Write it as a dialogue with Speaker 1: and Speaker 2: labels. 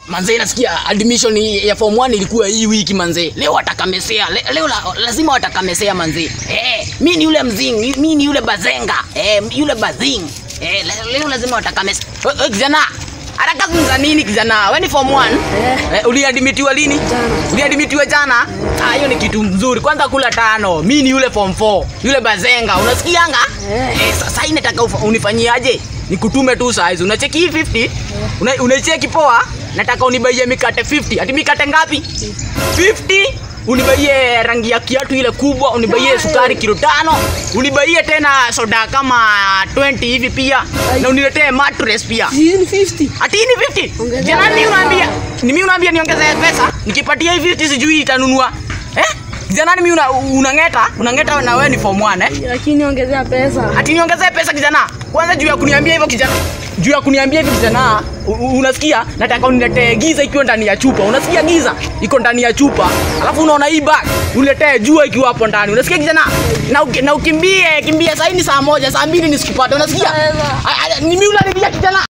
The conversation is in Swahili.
Speaker 1: Manze nasikia admission ya form 1 ilikuwa hii wiki manze. Leo watakamesea. Leo lazima watakamesea manze. Mimi ni yule mzing, mimi ni yule bazenga. Yule bazing. Leo lazima watakamesea. Kijana, haraka za nini kijana? Wewe ni form 1? Uliadmitiwa lini?
Speaker 2: Jana.
Speaker 1: Uliadmitiwa jana? Hiyo ni kitu mzuri. Kwanza kula 5. Mimi ni yule form 4. Yule bazenga. Unasikianga? Sasa nataka unifanyiaje? Nikutume tu size. Unacheki hii 50? Unacheki poa? Nataka unibaie mikate 50. Ati mikate ngapi? 50. Unibaie rangi ya kiatu ile kubwa, unibaie sukari kilo 5, unibaie tena soda kama 20 hivi pia. Na uniletee mattress pia.
Speaker 2: Hii ni 50.
Speaker 1: Ati ni 50? Jana mimi unaambia niongeze pesa, nikipatia hivi 50 sijui itanunua. Kijana mimi unangeta na wewe ni form 1
Speaker 2: Lakini ongezea pesa.
Speaker 1: Ati niongezee pesa kijana. Kwanza juu ya kuniambia hivyo kijana. Juu ya kuniambia hivi kijana, unasikia? Nataka uniletee giza ikiwa ndani ya chupa. Unasikia giza? Iko ndani ya chupa. Alafu unaona hii bag, uniletee jua ikiwa hapo ndani. Unasikia kijana? Na ukimbie, kimbia saa hii ni saa 1, saa 2 nisikupate. Unasikia? Ni mimi unaniambia kijana.